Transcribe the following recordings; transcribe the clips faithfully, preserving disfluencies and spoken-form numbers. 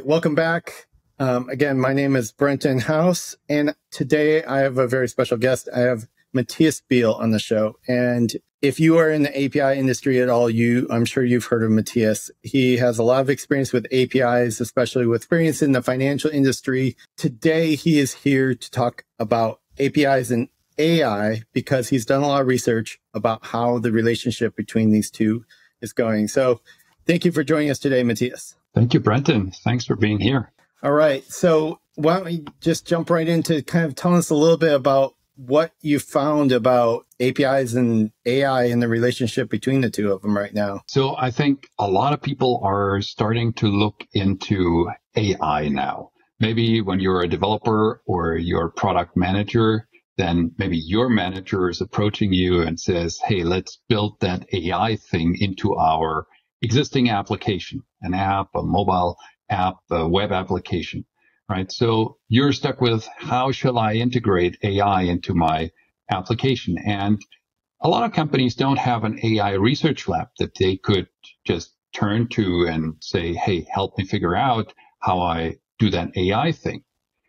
right, welcome back. Um, again, my name is Brenton House, and today I have a very special guest. I have Matthias Biehl on the show. And if you are in the A P I industry at all, you, I'm sure you've heard of Matthias. He has a lot of experience with A P Is, especially with experience in the financial industry. Today, he is here to talk about A P Is and A I because he's done a lot of research about how the relationship between these two is going. So thank you for joining us today, Matthias. Thank you, Brenton. Thanks for being here. All right. So why don't we just jump right into kind of telling us a little bit about what you found about A P Is and A I and the relationship between the two of them right now. So I think a lot of people are starting to look into A I now. Maybe when you're a developer or you're a product manager, then maybe your manager is approaching you and says, hey, let's build that A I thing into our existing application, an app, a mobile app, a web application, right? So you're stuck with, how shall I integrate A I into my application? And a lot of companies don't have an A I research lab that they could just turn to and say, hey, help me figure out how I do that A I thing.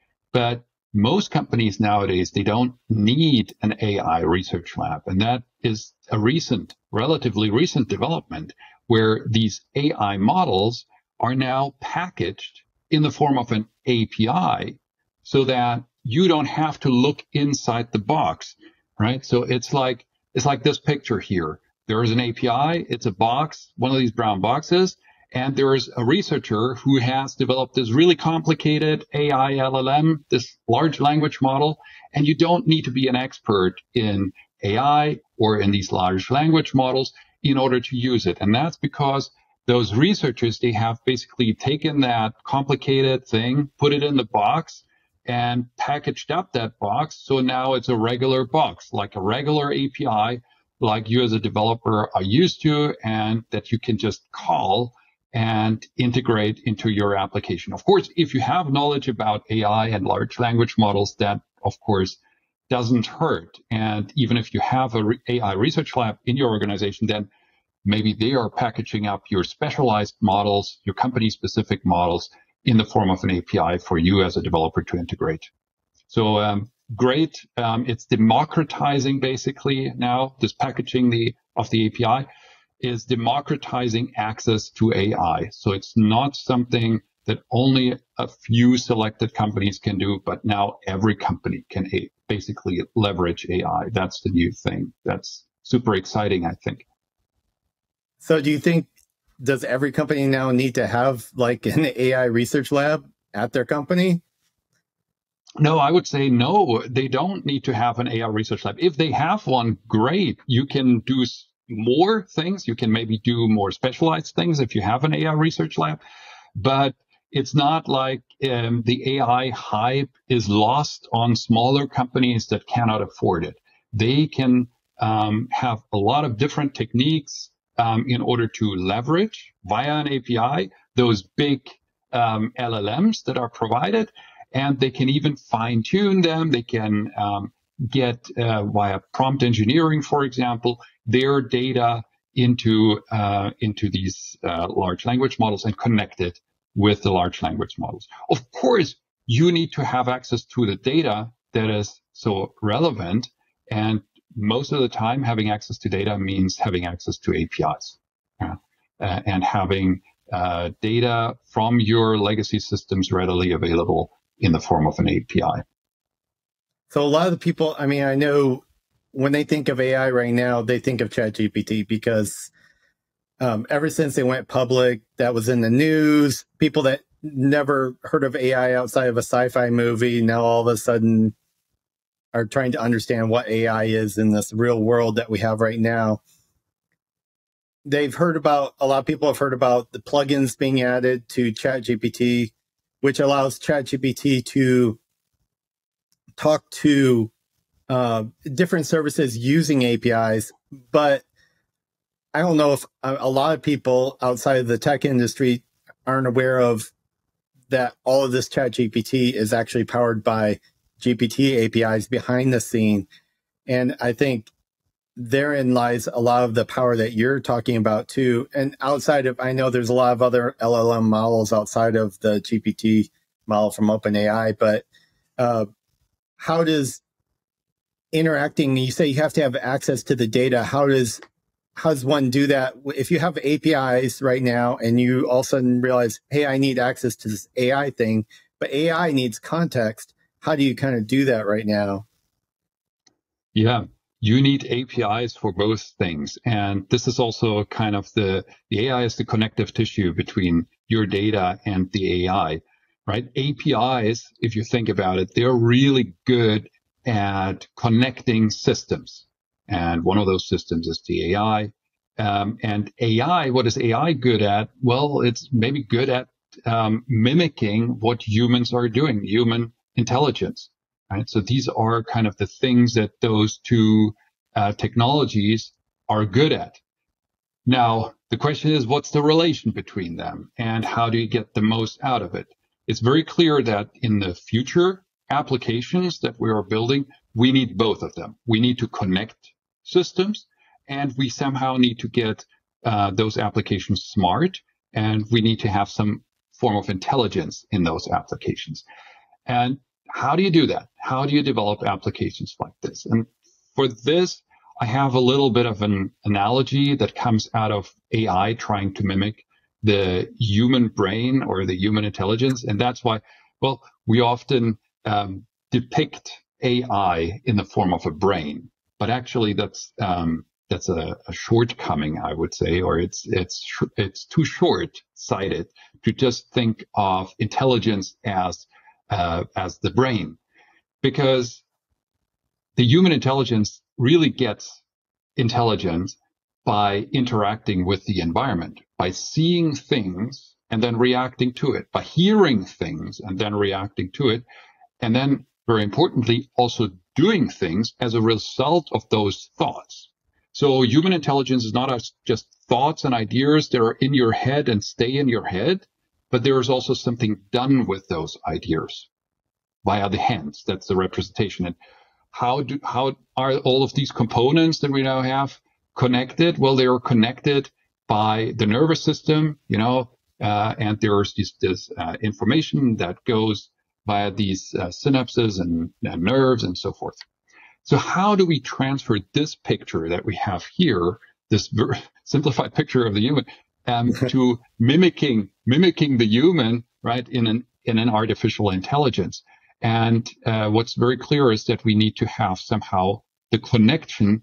But most companies nowadays, they don't need an A I research lab. And that is a recent, relatively recent development where these A I models are now packaged in the form of an A P I so that you don't have to look inside the box, right? So it's like, it's like this picture here. There is an A P I, it's a box, one of these brown boxes, and there is a researcher who has developed this really complicated A I L L M, this large language model, and you don't need to be an expert in A I or in these large language models in order to use it. And that's because those researchers, they have basically taken that complicated thing, put it in the box, and packaged up that box. So now it's a regular box, like a regular A P I, like you as a developer are used to, and that you can just call and integrate into your application. Of course, if you have knowledge about A I and large language models, that, of course, doesn't hurt. And even if you have a A I research lab in your organization, then maybe they are packaging up your specialized models, your company-specific models in the form of an A P I for you as a developer to integrate. So um, great. Um, it's democratizing basically now. This packaging the of the A P I is democratizing access to A I. So it's not something that only a few selected companies can do, but now every company can a- basically leverage A I. That's the new thing. That's super exciting, I think. So do you think, does every company now need to have like an A I research lab at their company? No, I would say no, they don't need to have an A I research lab. If they have one, great. You can do more things. You can maybe do more specialized things if you have an A I research lab. But it's not like um, the A I hype is lost on smaller companies that cannot afford it. They can um, have a lot of different techniques um, in order to leverage via an A P I those big um, L L Ms that are provided. And they can even fine tune them. They can um, get uh, via prompt engineering, for example, their data into uh, into these uh, large language models and connect it with the large language models. Of course, you need to have access to the data that is so relevant. And most of the time, having access to data means having access to A P Is uh, and having uh, data from your legacy systems readily available in the form of an A P I. So a lot of the people, I mean, I know when they think of A I right now, they think of ChatGPT because um, ever since they went public, that was in the news. People that never heard of A I outside of a sci-fi movie now all of a sudden are trying to understand what A I is in this real world that we have right now. They've heard about, a lot of people have heard about the plugins being added to ChatGPT, which allows ChatGPT to talk to uh, different services using A P Is. But I don't know if a, a lot of people outside of the tech industry aren't aware of that all of this ChatGPT is actually powered by G P T A P Is behind the scene. And I think therein lies a lot of the power that you're talking about too. And outside of, I know there's a lot of other L L M models outside of the G P T model from OpenAI, but uh, how does interacting, you say you have to have access to the data. How does, how does one do that? If you have A P Is right now and you all of a sudden realize, hey, I need access to this A I thing, but A I needs context. How do you kind of do that right now? Yeah, you need A P Is for both things. And this is also kind of the, the A I is the connective tissue between your data and the A I, right? A P Is, if you think about it, they're really good at connecting systems. And one of those systems is the A I. Um, and A I, what is A I good at? Well, it's maybe good at um, mimicking what humans are doing, human intelligence. Right? So these are kind of the things that those two uh, technologies are good at. Now, the question is, what's the relation between them and how do you get the most out of it? It's very clear that in the future applications that we are building, we need both of them. We need to connect systems and we somehow need to get uh, those applications smart, and we need to have some form of intelligence in those applications. And how do you do that? How do you develop applications like this? And for this, I have a little bit of an analogy that comes out of A I trying to mimic the human brain or the human intelligence. And that's why, well, we often um, depict A I in the form of a brain, but actually that's um, that's a, a shortcoming, I would say, or it's it's it's too short-sighted to just think of intelligence as Uh, as the brain, because the human intelligence really gets intelligence by interacting with the environment, by seeing things and then reacting to it, by hearing things and then reacting to it, and then very importantly, also doing things as a result of those thoughts. So human intelligence is not just thoughts and ideas that are in your head and stay in your head, but there is also something done with those ideas via the hands. That's the representation. And how do how are all of these components that we now have connected? Well, they are connected by the nervous system, you know, uh, and there's this, this uh, information that goes via these uh, synapses and, and nerves and so forth. So how do we transfer this picture that we have here, this very simplified picture of the human, um, to mimicking mimicking the human, right, in an in an artificial intelligence? And uh, what's very clear is that we need to have somehow the connection,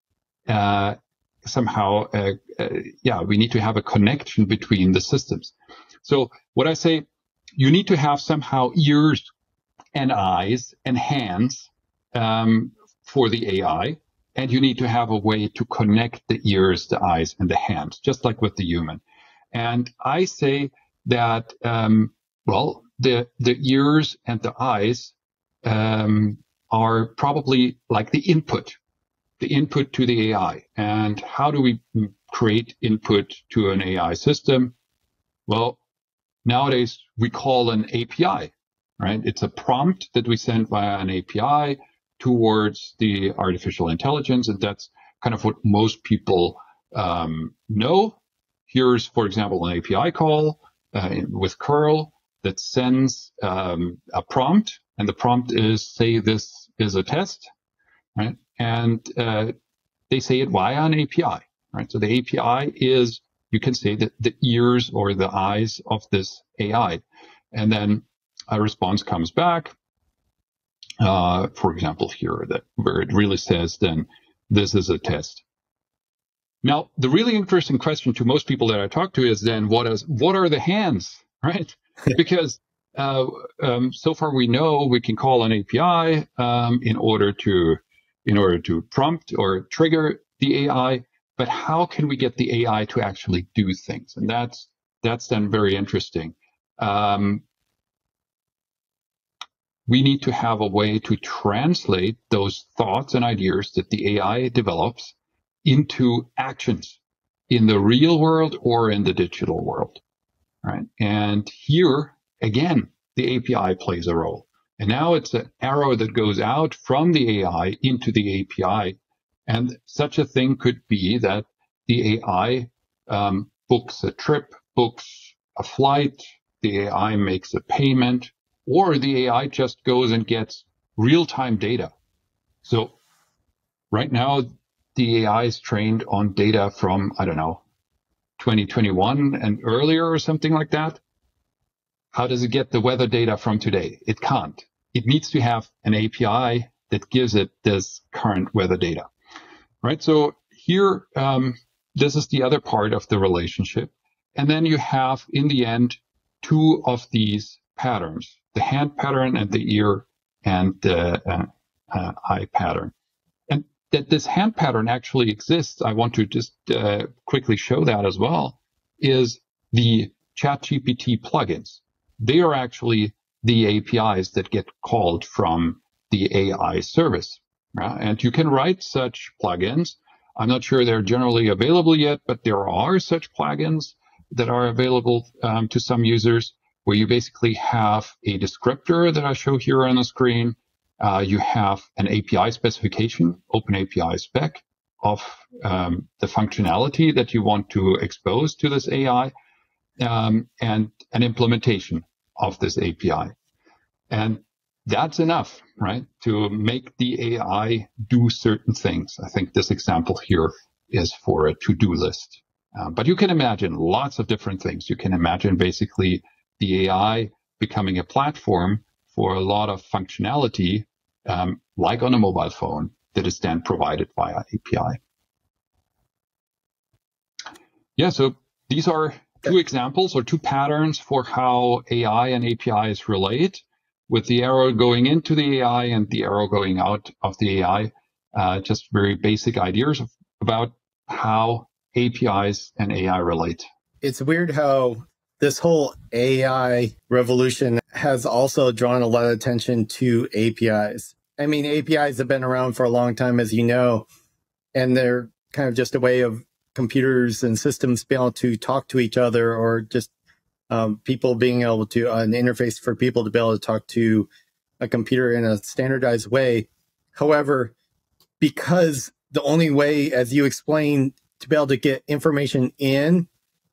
uh, somehow, uh, uh, yeah, we need to have a connection between the systems. So what I say, you need to have somehow ears and eyes and hands um, for the A I, and you need to have a way to connect the ears, the eyes, and the hands, just like with the human. And I say that, um, well, the the ears and the eyes um, are probably like the input, the input to the A I. And how do we create input to an A I system? Well, nowadays we call an A P I, right? It's a prompt that we send via an A P I towards the artificial intelligence, and that's kind of what most people um, know. Here's, for example, an A P I call uh, with curl that sends um, a prompt, and the prompt is, say this is a test, right? And uh, they say it via an A P I, right? So the A P I is, you can say that the ears or the eyes of this A I, and then a response comes back. Uh, for example, here that where it really says then this is a test. Now, the really interesting question to most people that I talk to is then what is what are the hands, right? Because uh, um, so far we know we can call an A P I um, in order to in order to prompt or trigger the A I, but how can we get the A I to actually do things? And that's that's then very interesting. Um, we need to have a way to translate those thoughts and ideas that the A I develops into actions in the real world or in the digital world, right? And here, again, the A P I plays a role. And now it's an arrow that goes out from the A I into the A P I. And such a thing could be that the A I um, books a trip, books a flight, the A I makes a payment, or the A I just goes and gets real-time data. So right now, the A I is trained on data from, I don't know, twenty twenty-one and earlier or something like that. How does it get the weather data from today? It can't. It needs to have an A P I that gives it this current weather data, right? So here, um, this is the other part of the relationship. And then you have, in the end, two of these patterns, the hand pattern and the ear and the uh, uh, eye pattern. And that this hand pattern actually exists, I want to just uh, quickly show that as well, is the ChatGPT plugins. They are actually the A P Is that get called from the A I service. Right? And you can write such plugins. I'm not sure they're generally available yet, but there are such plugins that are available um, to some users where you basically have a descriptor that I show here on the screen. Uh, you have an A P I specification, open A P I spec of um, the functionality that you want to expose to this A I, um, and an implementation of this A P I. And that's enough, right, to make the A I do certain things. I think this example here is for a to-do list. Uh, but you can imagine lots of different things. You can imagine basically the A I becoming a platform for a lot of functionality, um, like on a mobile phone, that is then provided via A P I. Yeah, so these are two examples or two patterns for how A I and A P Is relate, with the arrow going into the A I and the arrow going out of the A I. Uh, just very basic ideas of, about how A P Is and A I relate. It's weird how this whole A I revolution has also drawn a lot of attention to A P Is. I mean, A P Is have been around for a long time, as you know, and they're kind of just a way of computers and systems being able to talk to each other, or just um, people being able to, uh, an interface for people to be able to talk to a computer in a standardized way. However, because the only way, as you explained, to be able to get information in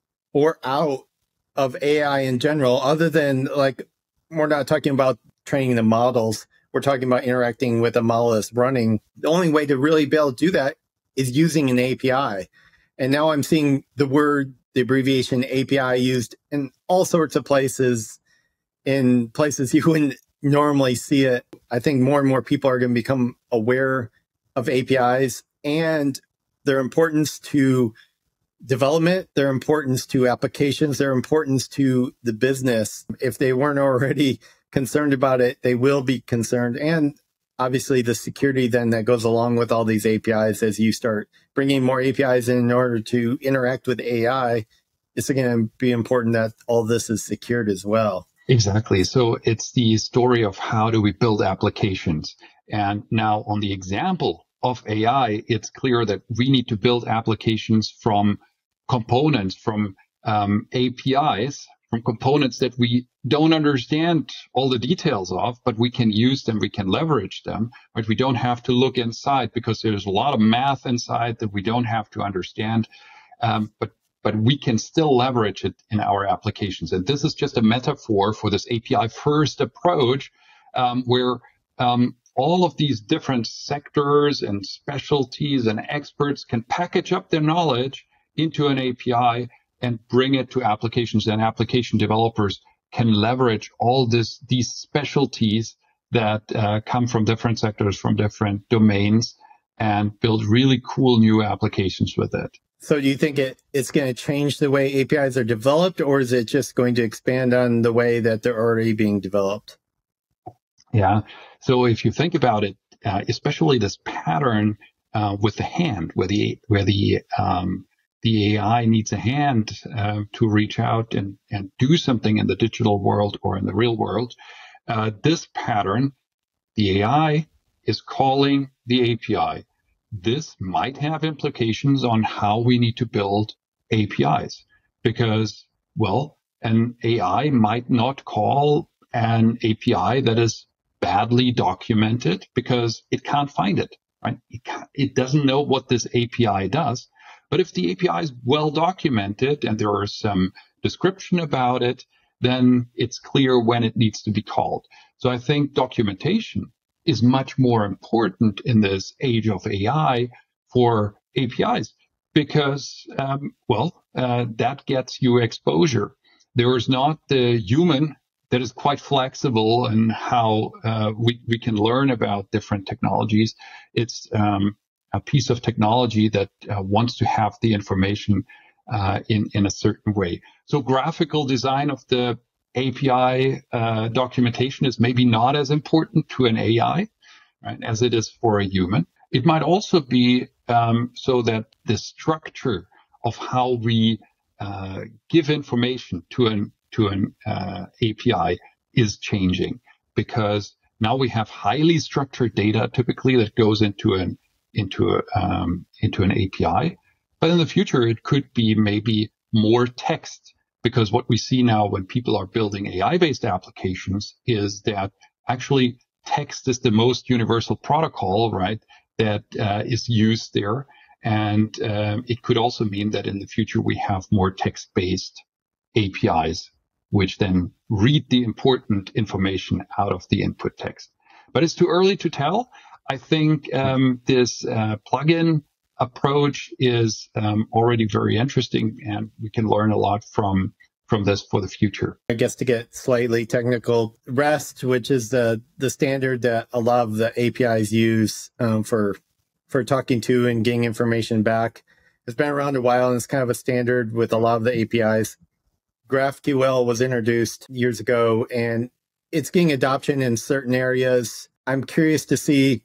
or out of A I in general, other than, like, we're not talking about training the models, we're talking about interacting with a model that's running. The only way to really be able to do that is using an A P I. And now I'm seeing the word, the abbreviation A P I used in all sorts of places, in places you wouldn't normally see it. I think more and more people are going to become aware of A P Is and their importance to development, their importance to applications, their importance to the business. If they weren't already concerned about it, they will be concerned. And obviously the security then that goes along with all these A P Is, as you start bringing more A P Is in, in order to interact with A I, it's going to be important that all this is secured as well. Exactly. So it's the story of how do we build applications. And now on the example of A I, it's clear that we need to build applications from components, from um, A P Is, from components that we don't understand all the details of, but we can use them, we can leverage them, but we don't have to look inside because there's a lot of math inside that we don't have to understand, um, but but we can still leverage it in our applications. And this is just a metaphor for this A P I first approach, um, where um, all of these different sectors and specialties and experts can package up their knowledge into an A P I and bring it to applications, and application developers can leverage all this, these specialties that uh, come from different sectors, from different domains, and build really cool new applications with it. So do you think it, it's going to change the way A P Is are developed, or is it just going to expand on the way that they're already being developed? Yeah. So if you think about it, uh, especially this pattern uh, with the hand, where the where the um, the A I needs a hand uh, to reach out and, and do something in the digital world or in the real world, uh, this pattern, the A I is calling the A P I. This might have implications on how we need to build A P Is, because, well, an A I might not call an A P I that is badly documented because it can't find it, right? It, it doesn't know what this A P I does. But if the A P I is well documented and there are some description about it, then it's clear when it needs to be called. So I think documentation is much more important in this age of A I for A P Is because, um, well, uh, that gets you exposure. There is not the human that is quite flexible in how uh, we, we can learn about different technologies. It's um, a piece of technology that uh, wants to have the information uh, in, in a certain way. So graphical design of the A P I uh, documentation is maybe not as important to an A I, right, as it is for a human. It might also be um, so that the structure of how we uh, give information to an to an uh, A P I is changing, because now we have highly structured data typically that goes into an into a, um, into an A P I, but in the future it could be maybe more text, because what we see now when people are building A I-based applications is that actually text is the most universal protocol, right, that uh, is used there. And um, it could also mean that in the future we have more text-based A P Is, which then read the important information out of the input text. But it's too early to tell. I think um, this uh, plugin approach is um, already very interesting, and we can learn a lot from from this for the future. I guess to get slightly technical, REST, which is the the standard that a lot of the A P Is use um, for for talking to and getting information back, has been around a while, and it's kind of a standard with a lot of the A P Is. GraphQL was introduced years ago, and it's getting adoption in certain areas. I'm curious to see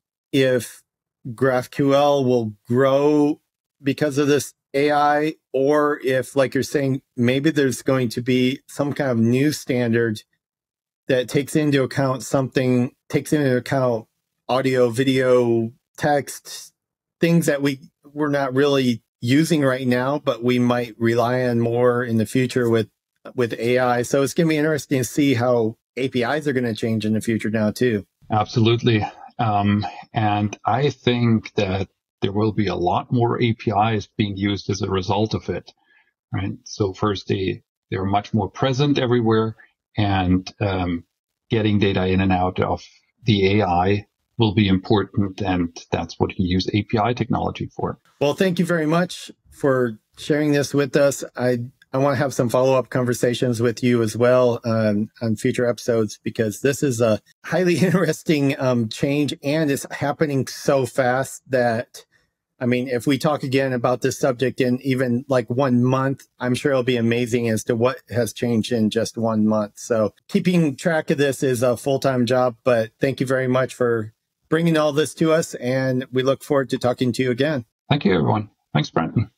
if GraphQL will grow because of this A I, or if, like you're saying, maybe there's going to be some kind of new standard that takes into account something, takes into account audio, video, text, things that we, we're not really using right now, but we might rely on more in the future with, with A I. So it's going to be interesting to see how A P Is are going to change in the future now too. Absolutely. Um, and I think that there will be a lot more A P Is being used as a result of it, right? So first, they, they're much more present everywhere, and um, getting data in and out of the A I will be important, and that's what you use A P I technology for. Well, thank you very much for sharing this with us. I I want to have some follow-up conversations with you as well um, on future episodes, because this is a highly interesting um, change, and it's happening so fast that, I mean, if we talk again about this subject in even like one month, I'm sure it'll be amazing as to what has changed in just one month. So keeping track of this is a full-time job, but thank you very much for bringing all this to us, and we look forward to talking to you again. Thank you, everyone. Thanks, Brenton.